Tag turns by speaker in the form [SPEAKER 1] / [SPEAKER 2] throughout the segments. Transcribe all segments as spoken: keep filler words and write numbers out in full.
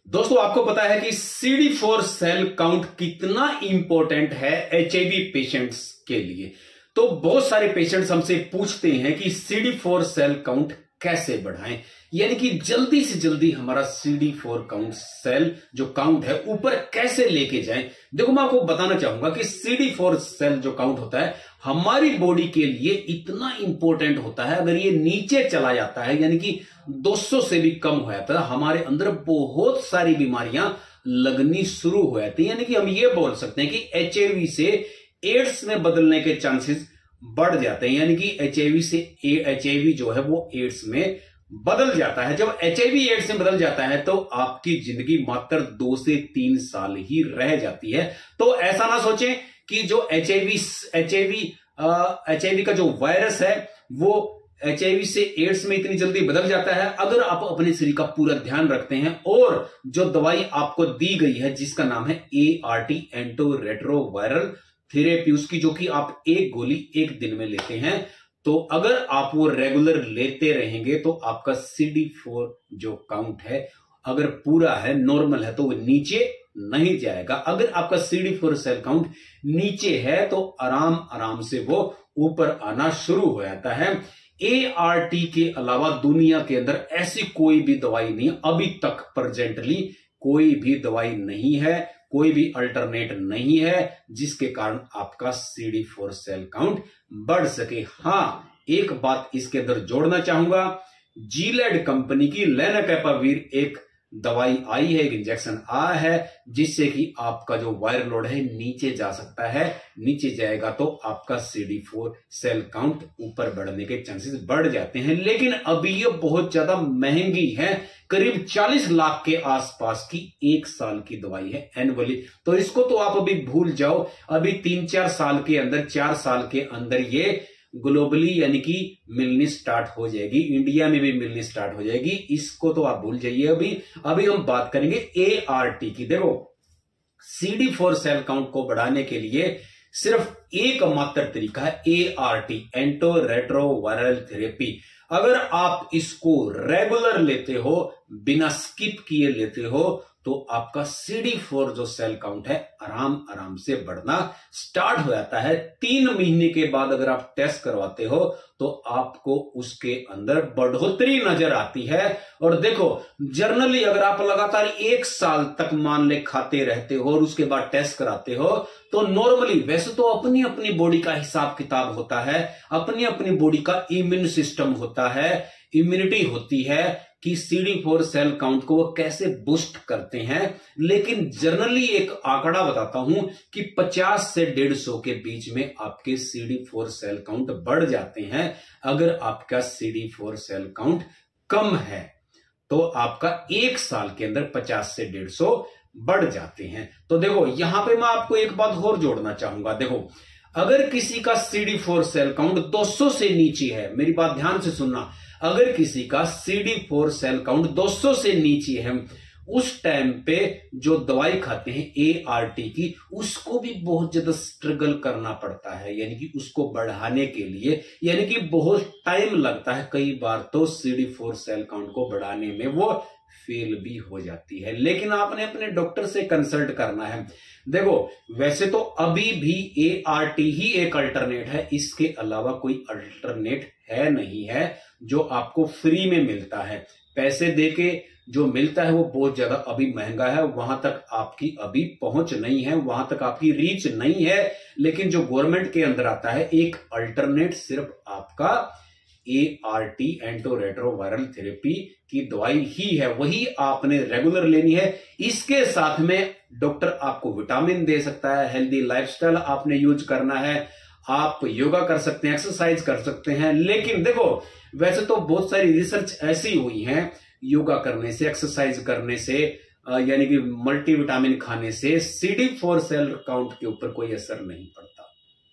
[SPEAKER 1] दोस्तों आपको पता है कि C D four cell count कितना इंपॉर्टेंट है एच आई वी पेशेंट्स के लिए। तो बहुत सारे पेशेंट्स हमसे पूछते हैं कि C D four cell count कैसे बढ़ाएं, यानी कि जल्दी से जल्दी हमारा C D four count cell जो काउंट है ऊपर कैसे लेके जाएं। देखो मैं आपको बताना चाहूंगा कि सी डी फोर सेल जो काउंट होता है हमारी बॉडी के लिए इतना इंपॉर्टेंट होता है। अगर ये नीचे चला जाता है यानी कि दो सौ से भी कम हो जाता है, हमारे अंदर बहुत सारी बीमारियां लगनी शुरू हो जाती है। यानी कि हम ये बोल सकते हैं कि एच आई वी से एड्स में बदलने के चांसेस बढ़ जाते हैं, यानी कि एच आई वी से एच आई वी जो है वो एड्स में बदल जाता है। जब एच आई वी एड्स में बदल जाता है तो आपकी जिंदगी मात्र दो से तीन साल ही रह जाती है। तो ऐसा ना सोचें कि जो H I V H I V H I V का जो वायरस है वो एच आई वी से एड्स में इतनी जल्दी बदल जाता है। अगर आप अपने शरीर का पूरा ध्यान रखते हैं और जो दवाई आपको दी गई है जिसका नाम है A R T anti retroviral therapy, उसकी जो कि आप एक गोली एक दिन में लेते हैं, तो अगर आप वो रेगुलर लेते रहेंगे तो आपका सी डी फोर जो काउंट है अगर पूरा है, नॉर्मल है, तो वो नीचे नहीं जाएगा। अगर आपका C D four cell count नीचे है तो आराम आराम से वो ऊपर आना शुरू हो जाता है। ए आर टी के अलावा दुनिया के अंदर ऐसी कोई भी दवाई नहीं, अभी तक प्रेजेंटली कोई भी दवाई नहीं है, कोई भी अल्टरनेट नहीं है जिसके कारण आपका C D four cell count बढ़ सके। हां, एक बात इसके अंदर जोड़ना चाहूंगा, जीलैड कंपनी की लेनाकेपावीर एक दवाई आई है, एक इंजेक्शन आया है जिससे कि आपका जो वायरल लोड है नीचे जा सकता है। नीचे जाएगा तो आपका C D four cell count ऊपर बढ़ने के चांसेस बढ़ जाते हैं। लेकिन अभी ये बहुत ज्यादा महंगी है, करीब चालीस लाख के आसपास की एक साल की दवाई है एनुअली। तो इसको तो आप अभी भूल जाओ, अभी तीन चार साल के अंदर, चार साल के अंदर ये ग्लोबली यानी कि मिलनी स्टार्ट हो जाएगी, इंडिया में भी मिलनी स्टार्ट हो जाएगी। इसको तो आप भूल जाइए। अभी अभी हम बात करेंगे ए आर टी की। देखो C D four cell count को बढ़ाने के लिए सिर्फ एक मात्र तरीका है, A R T anti retroviral therapy. अगर आप इसको रेगुलर लेते हो, बिना स्किप किए लेते हो, तो आपका सी डी फोर जो सेल काउंट है आराम आराम से बढ़ना स्टार्ट हो जाता है। तीन महीने के बाद अगर आप टेस्ट करवाते हो तो आपको उसके अंदर बढ़ोतरी नजर आती है। और देखो जनरली अगर आप लगातार एक साल तक मान ले खाते रहते हो और उसके बाद टेस्ट कराते हो तो नॉर्मली, वैसे तो अपनी अपनी बॉडी का हिसाब किताब होता है, अपनी अपनी बॉडी का इम्यून सिस्टम होता है, इम्यूनिटी होती है कि C D four cell count को वो कैसे बूस्ट करते हैं। लेकिन जनरली एक आंकड़ा बताता हूं कि पचास से डेढ़ सौ के बीच में आपके C D four cell count बढ़ जाते हैं। अगर आपका C D four cell count कम है तो आपका एक साल के अंदर पचास से डेढ़ सौ बढ़ जाते हैं। तो देखो यहां पे मैं आपको एक बात और जोड़ना चाहूंगा। देखो अगर किसी का C D four cell count दो सौ से नीचे है, मेरी बात ध्यान से सुनना, अगर किसी का C D four cell count दो सौ से नीचे है, उस टाइम पे जो दवाई खाते हैं ए आर टी की, उसको भी बहुत ज्यादा स्ट्रगल करना पड़ता है, यानी कि उसको बढ़ाने के लिए, यानी कि बहुत टाइम लगता है। कई बार तो C D four cell count को बढ़ाने में वो फेल भी हो जाती है। लेकिन आपने अपने डॉक्टर से कंसल्ट करना है। देखो वैसे तो अभी भी ए आर टी ही एक अल्टरनेट है, इसके अलावा कोई अल्टरनेट है नहीं है जो आपको फ्री में मिलता है। पैसे देके जो मिलता है वो बहुत ज्यादा अभी महंगा है, वहां तक आपकी अभी पहुंच नहीं है, वहां तक आपकी रीच नहीं है। लेकिन जो गवर्नमेंट के अंदर आता है एक अल्टरनेट, सिर्फ आपका A R T anti retroviral therapy की दवाई ही है, वही आपने रेगुलर लेनी है। इसके साथ में डॉक्टर आपको विटामिन दे सकता है, हेल्दी लाइफस्टाइल आपने यूज करना है, आप योगा कर सकते हैं, एक्सरसाइज कर सकते हैं। लेकिन देखो वैसे तो बहुत सारी रिसर्च ऐसी हुई है, योगा करने से, एक्सरसाइज करने से, यानी कि मल्टीविटामिन खाने से C D four cell count के ऊपर कोई असर नहीं पड़ता,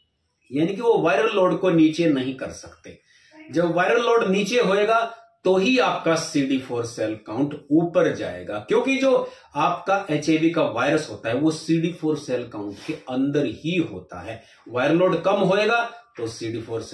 [SPEAKER 1] यानी कि वो वायरल लोड को नीचे नहीं कर सकते। जब वायरल लोड नीचे होएगा तो ही आपका C D four cell count ऊपर जाएगा, क्योंकि जो आपका एच आई वी का वायरस होता है वो C D four cell count के अंदर ही होता है। वायरल लोड कम होएगा तो C D four cell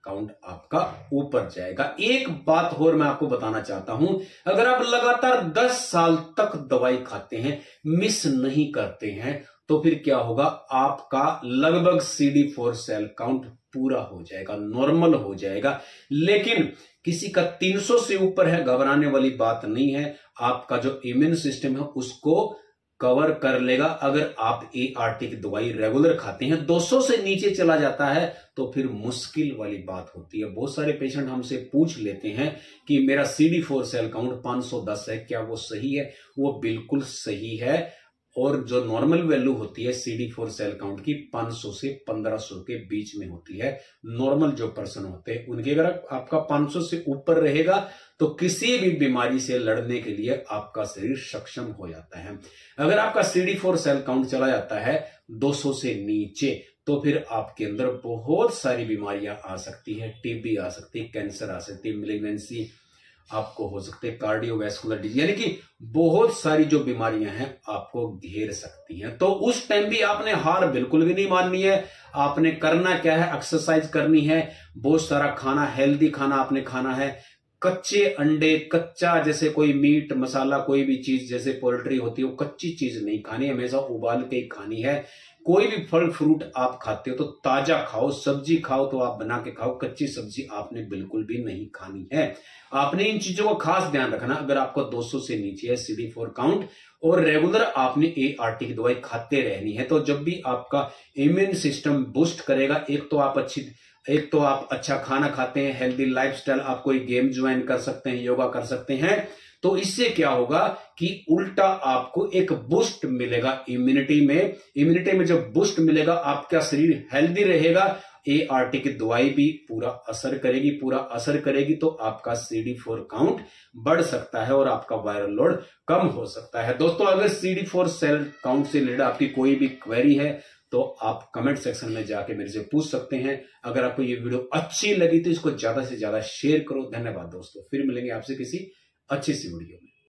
[SPEAKER 1] count आपका ऊपर जाएगा। एक बात और मैं आपको बताना चाहता हूं, अगर आप लगातार दस साल तक दवाई खाते हैं, मिस नहीं करते हैं, तो फिर क्या होगा, आपका लगभग C D four cell count पूरा हो जाएगा, नॉर्मल हो जाएगा। लेकिन किसी का तीन सौ से ऊपर है, घबराने वाली बात नहीं है, आपका जो इम्यून सिस्टम है उसको कवर कर लेगा अगर आप ए आर टी की दवाई रेगुलर खाते हैं। दो सौ से नीचे चला जाता है तो फिर मुश्किल वाली बात होती है। बहुत सारे पेशेंट हमसे पूछ लेते हैं कि मेरा C D four cell count पाँच सौ दस है, क्या वो सही है? वो बिल्कुल सही है। और जो नॉर्मल वैल्यू होती है C D four cell count की पाँच सौ से पंद्रह सौ के बीच में होती है। नॉर्मल जो पर्सन होते हैं उनके, अगर आपका पाँच सौ से ऊपर रहेगा तो किसी भी बीमारी से लड़ने के लिए आपका शरीर सक्षम हो जाता है। अगर आपका C D four cell count चला जाता है दो सौ से नीचे, तो फिर आपके अंदर बहुत सारी बीमारियां आ सकती है। टीबी आ सकती है, कैंसर आ सकती है, मैलिग्नेंसी आपको हो सकते हैं, कार्डियोवैस्कुलर डिजीज, यानी कि बहुत सारी जो बीमारियां हैं आपको घेर सकती हैं। तो उस टाइम भी आपने हार बिल्कुल भी नहीं माननी है। आपने करना क्या है, एक्सरसाइज करनी है, बहुत सारा खाना, हेल्दी खाना आपने खाना है। कच्चे अंडे, कच्चा जैसे कोई मीट मसाला, कोई भी चीज जैसे पोल्ट्री होती है, वो कच्ची चीज नहीं खानी, हमेशा उबाल के ही खानी है। कोई भी फल फ्रूट आप खाते हो तो ताजा खाओ, सब्जी खाओ तो आप बना के खाओ, कच्ची सब्जी आपने बिल्कुल भी नहीं खानी है। आपने इन चीजों का खास ध्यान रखना। अगर आपको दो सौ से नीचे है सी डी फोर काउंट और रेगुलर आपने ए आर टी की दवाई खाते रहनी है, तो जब भी आपका इम्यून सिस्टम बूस्ट करेगा, एक तो आप अच्छी एक तो आप अच्छा खाना खाते हैं, हेल्दी लाइफस्टाइल, आप कोई गेम ज्वाइन कर सकते हैं, योगा कर सकते हैं, तो इससे क्या होगा कि उल्टा आपको एक बूस्ट मिलेगा इम्यूनिटी में। इम्यूनिटी में जब बूस्ट मिलेगा, आपका शरीर हेल्दी रहेगा, ए आर टी की दवाई भी पूरा असर करेगी, पूरा असर करेगी, तो आपका सी डी फोर काउंट बढ़ सकता है और आपका वायरल लोड कम हो सकता है। दोस्तों, अगर C D four cell count से रिलेटेड आपकी कोई भी क्वेरी है तो आप कमेंट सेक्शन में जाके मेरे से पूछ सकते हैं। अगर आपको ये वीडियो अच्छी लगी तो इसको ज्यादा से ज्यादा शेयर करो। धन्यवाद दोस्तों, फिर मिलेंगे आपसे किसी अच्छी सी वीडियो में।